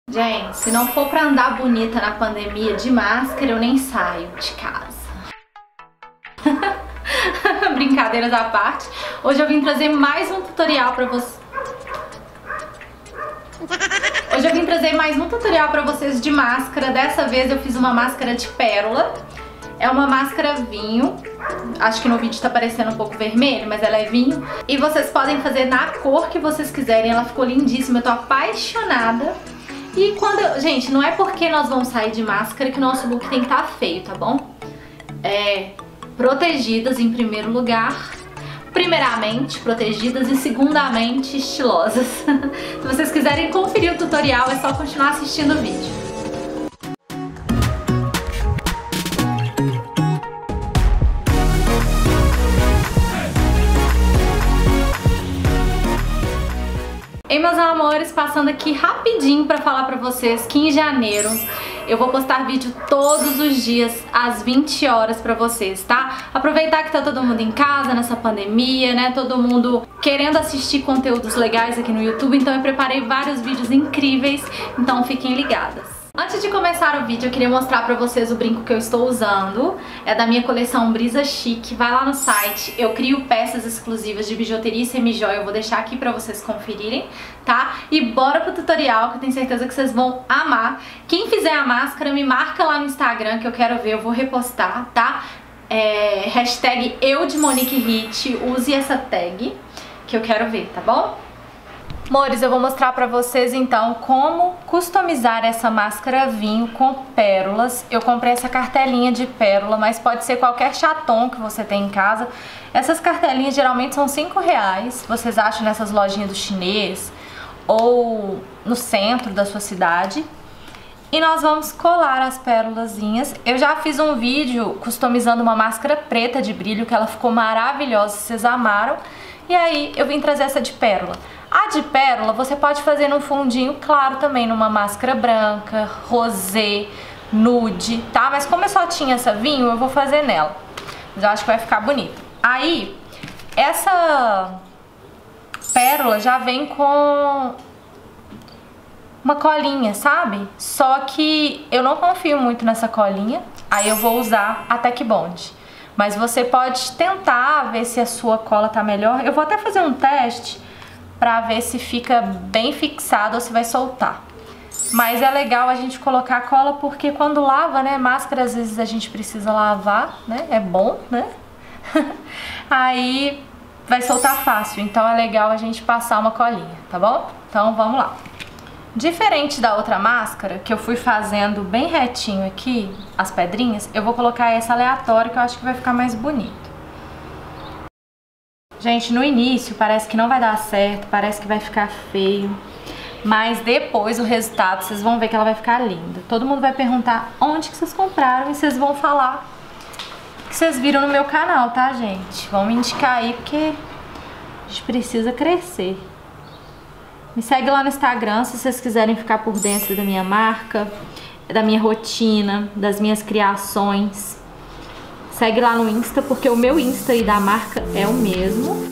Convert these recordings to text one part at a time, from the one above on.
Gente, se não for pra andar bonita na pandemia de máscara, eu nem saio de casa. Brincadeiras à parte, hoje eu vim trazer mais um tutorial pra vocês. De máscara. Dessa vez eu fiz uma máscara de pérola. É uma máscara vinho. Acho que no vídeo tá parecendo um pouco vermelho, mas ela é vinho. E vocês podem fazer na cor que vocês quiserem. Ela ficou lindíssima, eu tô apaixonada. E gente, não é porque nós vamos sair de máscara que o nosso look tem que estar feio, tá bom? Protegidas em primeiro lugar. Primeiramente, protegidas e segundamente, estilosas. Se vocês quiserem conferir o tutorial, é só continuar assistindo o vídeo. Ei, meus amores, passando aqui rapidinho pra falar pra vocês que em janeiro eu vou postar vídeo todos os dias às 20 horas pra vocês, tá? Aproveitar que tá todo mundo em casa nessa pandemia, né? Todo mundo querendo assistir conteúdos legais aqui no YouTube, então eu preparei vários vídeos incríveis, então fiquem ligadas. Antes de começar o vídeo, eu queria mostrar pra vocês o brinco que eu estou usando. É da minha coleção Brisa Chic. Vai lá no site, eu crio peças exclusivas de bijuteria e semijoia. Eu vou deixar aqui pra vocês conferirem, tá? E bora pro tutorial, que eu tenho certeza que vocês vão amar. Quem fizer a máscara, me marca lá no Instagram, que eu quero ver, eu vou repostar, tá? Hashtag #EuDeMoniqueHit, use essa tag, que eu quero ver, tá bom? Amores, eu vou mostrar pra vocês então como customizar essa máscara vinho com pérolas. Eu comprei essa cartelinha de pérola, mas pode ser qualquer chaton que você tem em casa. Essas cartelinhas geralmente são R$5, vocês acham nessas lojinhas do chinês ou no centro da sua cidade. E nós vamos colar as pérolazinhas. Eu já fiz um vídeo customizando uma máscara preta de brilho, que ela ficou maravilhosa, vocês amaram. E aí eu vim trazer essa de pérola. A de pérola você pode fazer num fundinho claro também, numa máscara branca, rosé, nude, tá? Mas como eu só tinha essa vinho, eu vou fazer nela. Mas eu acho que vai ficar bonito. Aí, essa pérola já vem com uma colinha, sabe? Só que eu não confio muito nessa colinha, aí eu vou usar a Tech Bond. Mas você pode tentar ver se a sua cola tá melhor. Eu vou até fazer um teste pra ver se fica bem fixado ou se vai soltar. Mas é legal a gente colocar a cola porque quando lava, né, máscara às vezes a gente precisa lavar, né, é bom, né? Aí vai soltar fácil, então é legal a gente passar uma colinha, tá bom? Então vamos lá. Diferente da outra máscara, que eu fui fazendo bem retinho aqui, as pedrinhas, eu vou colocar essa aleatória que eu acho que vai ficar mais bonito. Gente, no início parece que não vai dar certo, parece que vai ficar feio, mas depois o resultado, vocês vão ver que ela vai ficar linda. Todo mundo vai perguntar onde que vocês compraram e vocês vão falar que vocês viram no meu canal, tá, gente? Vão me indicar aí porque a gente precisa crescer. Me segue lá no Instagram se vocês quiserem ficar por dentro da minha marca, da minha rotina, das minhas criações. Segue lá no Insta, porque o meu Insta e da marca é o mesmo.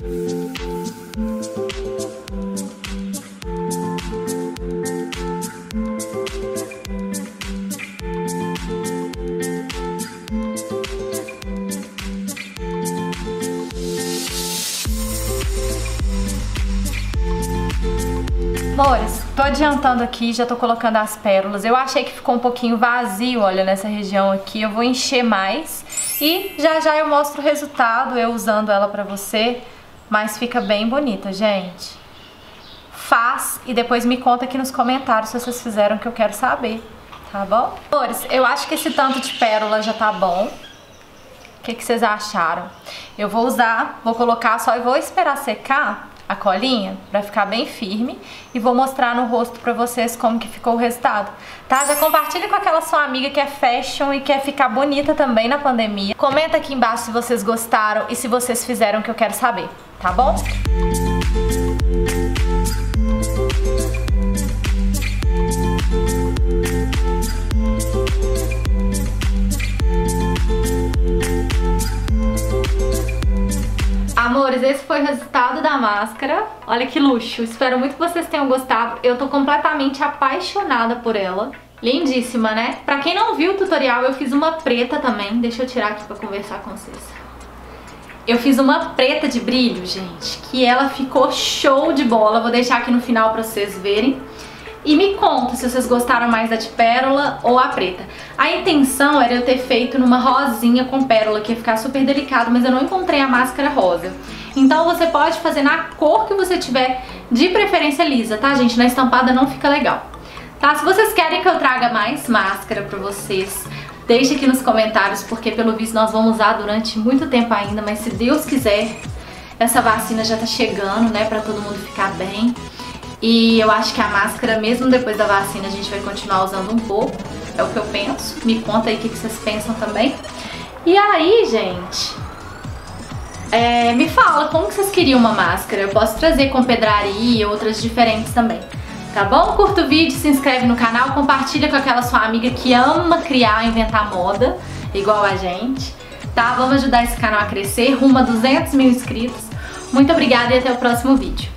Amores, tô adiantando aqui, já tô colocando as pérolas. Eu achei que ficou um pouquinho vazio, olha, nessa região aqui. Eu vou encher mais e já já eu mostro o resultado, eu usando ela pra você. Mas fica bem bonita, gente. Faz e depois me conta aqui nos comentários se vocês fizeram, que eu quero saber, tá bom? Amores, eu acho que esse tanto de pérola já tá bom. O que vocês acharam? Eu vou usar, vou colocar só e vou esperar secar a colinha pra ficar bem firme e vou mostrar no rosto pra vocês como que ficou o resultado, tá? Já compartilha com aquela sua amiga que é fashion e quer ficar bonita também na pandemia. Comenta aqui embaixo se vocês gostaram e se vocês fizeram, que eu quero saber, tá bom? Amores, esse foi o resultado da máscara. Olha que luxo, espero muito que vocês tenham gostado. Eu tô completamente apaixonada por ela. Lindíssima, né? Pra quem não viu o tutorial, eu fiz uma preta também. Deixa eu tirar aqui pra conversar com vocês. Eu fiz uma preta de brilho, gente, que ela ficou show de bola. Vou deixar aqui no final pra vocês verem. E me conta se vocês gostaram mais da de pérola ou a preta. A intenção era eu ter feito numa rosinha com pérola, que ia ficar super delicado, mas eu não encontrei a máscara rosa. Então você pode fazer na cor que você tiver, de preferência lisa, tá, gente? Na estampada não fica legal. Tá? Se vocês querem que eu traga mais máscara pra vocês, deixe aqui nos comentários, porque pelo visto nós vamos usar durante muito tempo ainda, mas se Deus quiser, essa vacina já tá chegando, né, pra todo mundo ficar bem. E eu acho que a máscara, mesmo depois da vacina, a gente vai continuar usando um pouco. É o que eu penso. Me conta aí o que vocês pensam também. E aí, gente, me fala como que vocês queriam uma máscara. Eu posso trazer com pedraria e outras diferentes também. Tá bom? Curta o vídeo, se inscreve no canal, compartilha com aquela sua amiga que ama criar, inventar moda, igual a gente. Tá? Vamos ajudar esse canal a crescer, rumo a 200 mil inscritos. Muito obrigada e até o próximo vídeo.